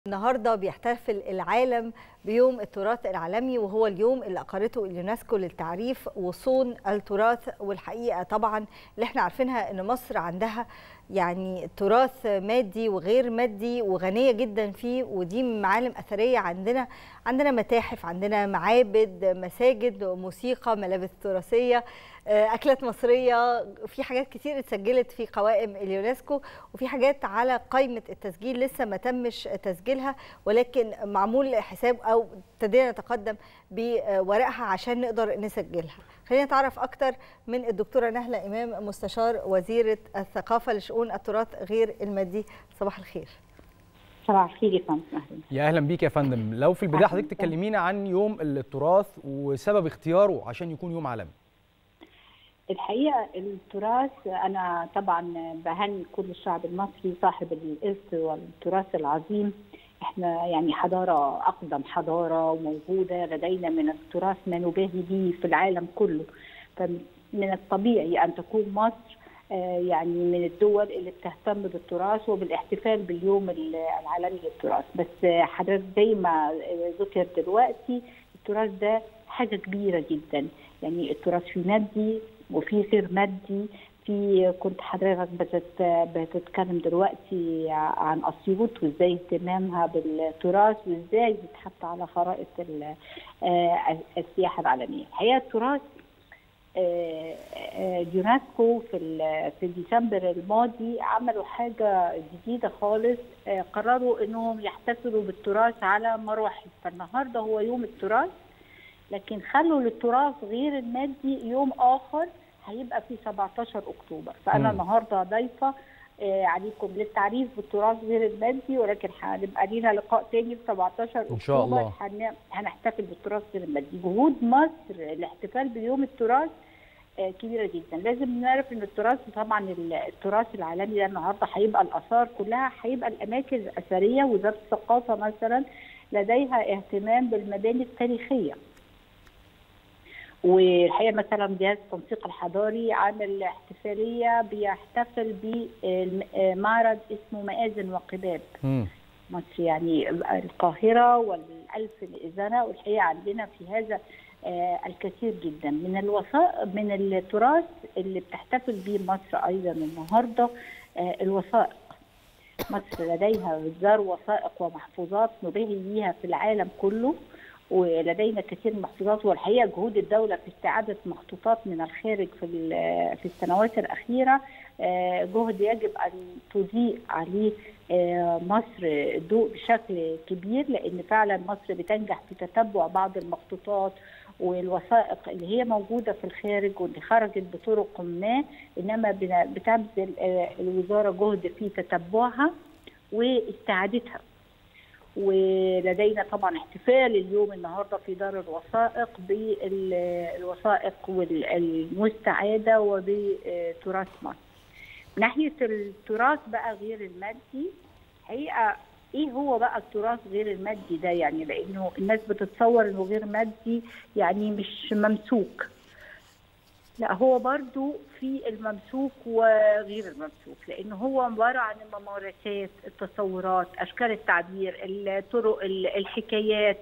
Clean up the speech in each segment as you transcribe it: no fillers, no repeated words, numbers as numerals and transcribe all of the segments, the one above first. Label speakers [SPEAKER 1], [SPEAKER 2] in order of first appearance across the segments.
[SPEAKER 1] النهارده بيحتفل العالم بيوم التراث العالمي، وهو اليوم اللي أقرته اليونسكو للتعريف وصون التراث. والحقيقة طبعا اللي احنا عارفينها ان مصر عندها يعني تراث مادي وغير مادي وغنية جدا فيه، ودي معالم أثرية عندنا متاحف، عندنا معابد، مساجد، موسيقى، ملابس تراثية، أكلات مصرية، في حاجات كتير اتسجلت في قوائم اليونسكو، وفي حاجات على قائمة التسجيل لسه ما تمش تسجيلها، ولكن معمول حساب أو ابتدينا نتقدم بورقها عشان نقدر نسجلها. خلينا نتعرف أكتر من الدكتورة نهلة إمام، مستشار وزيرة الثقافة لشؤون التراث غير المادي. صباح الخير.
[SPEAKER 2] صباح الخير يا فندم.
[SPEAKER 3] يا اهلا بيك يا فندم. لو في البدايه حضرتك تكلمينا عن يوم التراث وسبب اختياره عشان يكون يوم عالمي.
[SPEAKER 2] الحقيقه التراث، انا طبعا بهني كل الشعب المصري صاحب الارث والتراث العظيم. احنا يعني حضاره، اقدم حضاره موجوده لدينا من التراث ما نباهي به في العالم كله، فمن الطبيعي ان تكون مصر يعني من الدول اللي بتهتم بالتراث وبالاحتفال باليوم العالمي للتراث. بس حضرتك زي ما ذكر دلوقتي، التراث ده حاجه كبيره جدا. يعني التراث في مادي وفي غير مادي. كنت حضرتك بتتكلم دلوقتي عن اسيوط وازاي اهتمامها بالتراث وازاي بتحط على خرائط السياحه العالميه. الحقيقه التراث اليونسكو في ديسمبر الماضي عملوا حاجه جديده خالص، قرروا انهم يحتفلوا بالتراث على مراحل. فالنهارده هو يوم التراث، لكن خلوا للتراث غير المادي يوم اخر هيبقى في 17 اكتوبر. فانا النهارده ضيفه عليكم للتعريف بالتراث غير المادي، ولكن هنبقى لينا لقاء تاني في 17 اكتوبر
[SPEAKER 3] ان شاء الله
[SPEAKER 2] هنحتفل بالتراث غير المادي. جهود مصر الاحتفال بيوم التراث كبيره جدا. لازم نعرف ان التراث طبعا التراث العالمي ده النهارده هيبقى الاثار كلها، هيبقى الاماكن الاثريه. وزاره الثقافه مثلا لديها اهتمام بالمباني التاريخيه، والحقيقه مثلا جهاز التنسيق الحضاري عامل احتفاليه بيحتفل بمعرض اسمه مآذن وقباب مصر، يعني القاهره والألف مئذنه. والحقيقه عندنا في هذا الكثير جدا من التراث اللي بتحتفل به مصر ايضا النهارده. الوثائق، مصر لديها وزار وثائق ومحفوظات نباهي بيها في العالم كله، ولدينا كثير من المحفوظات. والحقيقه جهود الدوله في استعاده مخطوطات من الخارج في السنوات الاخيره جهد يجب ان تضيء عليه مصر الضوء بشكل كبير، لان فعلا مصر بتنجح في تتبع بعض المخطوطات والوثائق اللي هي موجوده في الخارج واللي خرجت بطرق ما، انما بتبذل الوزاره جهد في تتبعها واستعادتها. ولدينا طبعا احتفال اليوم النهارده في دار الوثائق بالوثائق المستعاده وبتراث مصر. من ناحيه التراث بقى غير المادي، حقيقه ايه هو بقى التراث غير المادي ده؟ يعني لانه الناس بتتصور انه غير مادي يعني مش ممسوك. لا، هو برضو في الممسوك وغير الممسوك، لأنه هو عبارة عن الممارسات، التصورات، أشكال التعبير، الطرق، الحكايات،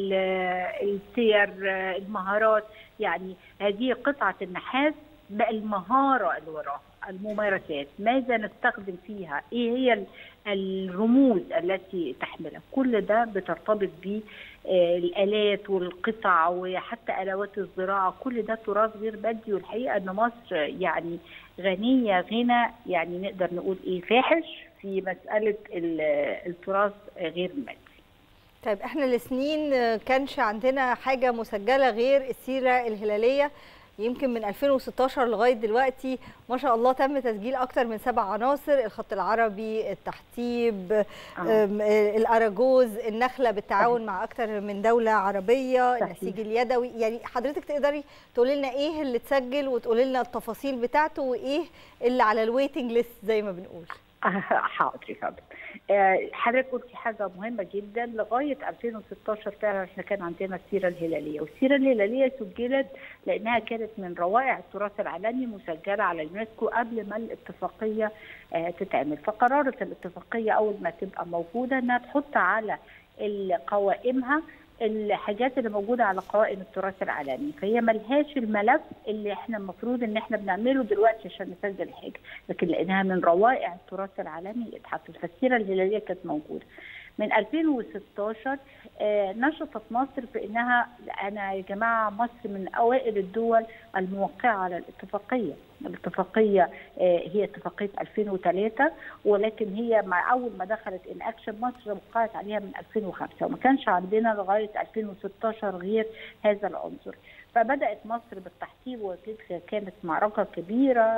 [SPEAKER 2] السير، المهارات. يعني هذه قطعة النحاس بقى المهارة اللي وراها، الممارسات، ماذا نستخدم فيها، ايه هي الرموز التي تحملها. كل ده بترتبط بالآلات والقطع وحتى آلات الزراعة. كل ده تراث غير مادي. والحقيقة ان مصر يعني غنية غنى، يعني نقدر نقول ايه، فاحش في مسألة التراث غير المادي.
[SPEAKER 1] طيب احنا لسنين كانش عندنا حاجة مسجلة غير السيرة الهلالية، يمكن من 2016 لغاية دلوقتي ما شاء الله تم تسجيل أكتر من 7 عناصر: الخط العربي، التحتيب، الأراجوز، النخلة بالتعاون مع أكتر من دولة عربية، النسيج اليدوي. يعني حضرتك تقدري تقولي لنا إيه اللي اتسجل وتقولي لنا التفاصيل بتاعته وإيه اللي على الويتنج ليست زي ما بنقول؟
[SPEAKER 2] حاضر. حضرتك قلتي حاجه مهمه جدا. لغايه 2016 فعلا احنا كان عندنا السيره الهلاليه، والسيره الهلاليه سجلت لانها كانت من روائع التراث العالمي مسجله على اليونسكو قبل ما الاتفاقيه تتعمل. فقررت الاتفاقيه اول ما تبقى موجوده انها تحط على قوائمها الحاجات اللي موجوده على قوائم التراث العالمي، فهي ملهاش الملف اللي احنا المفروض ان احنا بنعمله دلوقتي عشان نسجل حاجه، لكن لانها من روائع التراث العالمي اتحطت. فالسيره الهلاليه كانت موجوده. من 2016 نشطت مصر في انها انا يا جماعه مصر من اوائل الدول الموقعه على الاتفاقيه. الاتفاقيه هي اتفاقيه 2003، ولكن هي مع اول ما دخلت ان اكشن مصر وقعت عليها من 2005، وما كانش عندنا لغايه 2016 غير هذا العنصر. فبدات مصر بالتحصيل، وكانت معركه كبيره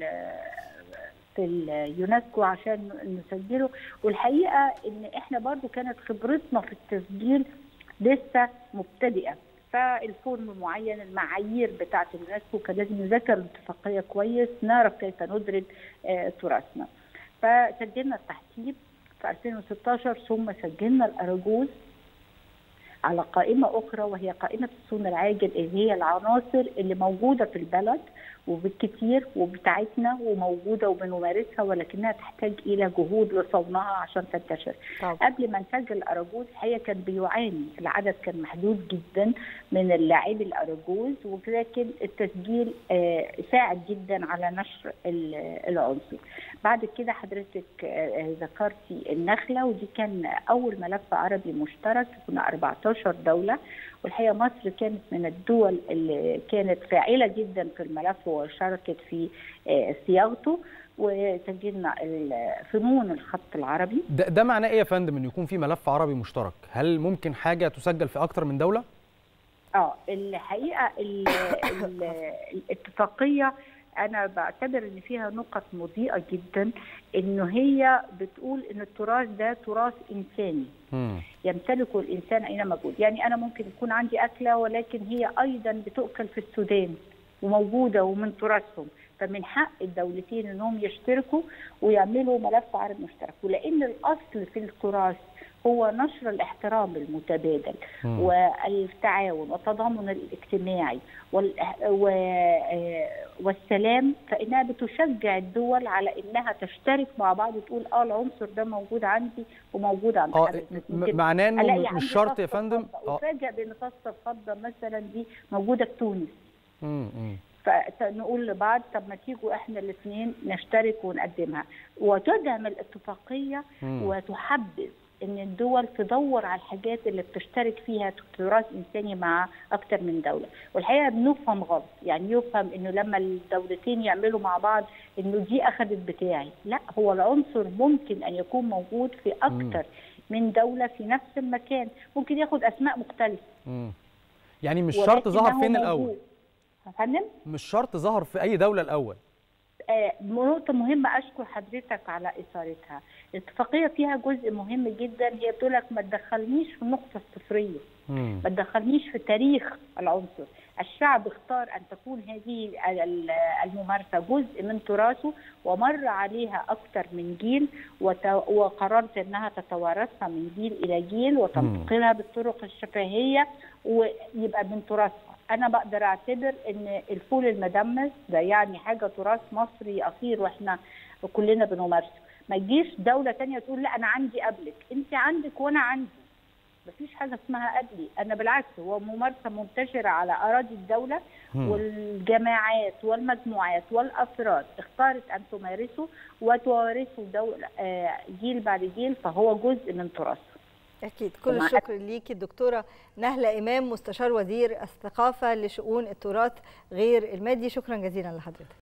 [SPEAKER 2] في اليونسكو عشان نسجله. والحقيقه ان احنا برضو كانت خبرتنا في التسجيل لسه مبتدئه، فالفورم معين، المعايير بتاعه اليونسكو كان لازم نذاكر الاتفاقيه كويس، نعرف كيف ندرج تراثنا. فسجلنا التحسيب في 2016، ثم سجلنا الاراجوز على قائمه اخرى وهي قائمه الصون العاجل، اللي هي العناصر اللي موجوده في البلد وبالكثير وبتاعتنا وموجوده وبنمارسها، ولكنها تحتاج الى جهود لصونها عشان تنتشر. قبل ما نسجل الاراجوز الحقيقه كان بيعاني، العدد كان محدود جدا من اللاعبي الاراجوز، ولكن التسجيل ساعد جدا على نشر العنصر. بعد كده حضرتك ذكرتي النخله، ودي كان اول ملف عربي مشترك، كنا 14 دوله، والحقيقه مصر كانت من الدول اللي كانت فاعله جدا في الملف وشاركت في صياغته، وسجلنا فنون الخط العربي.
[SPEAKER 3] ده معناه ايه يا فندم ان يكون في ملف عربي مشترك؟ هل ممكن حاجه تسجل في اكتر من دوله؟
[SPEAKER 2] الحقيقه الاتفاقيه أنا بعتبر إن فيها نقط مضيئة جدا، إنه هي بتقول إن التراث ده تراث إنساني يمتلكه الإنسان أينما موجود. يعني أنا ممكن يكون عندي أكلة ولكن هي أيضا بتؤكل في السودان وموجودة ومن تراثهم، فمن حق الدولتين إنهم يشتركوا ويعملوا ملف عربي مشترك. ولأن الأصل في التراث هو نشر الاحترام المتبادل والتعاون والتضامن الاجتماعي والسلام، فإنها بتشجع الدول على إنها تشترك مع بعض وتقول العنصر ده موجود عندي وموجود عند حضرتك.
[SPEAKER 3] معناه إنه مش شرط يا فندم
[SPEAKER 2] أفاجئ بأن طاسة الفضة مثلا دي موجودة في تونس. فنقول لبعض طب ما تيجوا احنا الاثنين نشترك ونقدمها، وتدعم الاتفاقيه وتحبذ ان الدول تدور على الحاجات اللي بتشترك فيها تراث انساني مع اكثر من دوله. والحقيقه بنفهم غلط، يعني يفهم انه لما الدولتين يعملوا مع بعض انه دي اخذت بتاعي، لا، هو العنصر ممكن ان يكون موجود في اكثر من دوله في نفس المكان، ممكن ياخد اسماء مختلفه.
[SPEAKER 3] يعني مش شرط ظهر فين الاول؟
[SPEAKER 2] فندم؟
[SPEAKER 3] مش شرط ظهر في اي دوله الاول.
[SPEAKER 2] نقطة مهمة أشكر حضرتك على إثارتها. الاتفاقية فيها جزء مهم جدا، هي بتقول لك ما تدخلنيش في النقطة الصفرية، ما تدخلنيش في تاريخ العنصر. الشعب اختار أن تكون هذه الممارسة جزء من تراثه ومر عليها أكثر من جيل، وقررت أنها تتوارثها من جيل إلى جيل وتنتقلها بالطرق الشفهية ويبقى من تراثها. أنا بقدر أعتبر إن الفول المدمس ده يعني حاجة تراث مصري أصيل وإحنا كلنا بنمارسه. ما تجيش دولة تانية تقول لا أنا عندي قبلك، أنت عندك وأنا عندي. مفيش حاجة اسمها قبلي، أنا بالعكس هو ممارسة منتشرة على أراضي الدولة، والجماعات والمجموعات والأفراد اختارت أن تمارسه وتوارثه دولة جيل بعد جيل، فهو جزء من تراثها.
[SPEAKER 1] أكيد. كل الشكر ليكي الدكتورة نهلة إمام، مستشار وزير الثقافة لشؤون التراث غير المادي. شكرا جزيلا لحضرتك.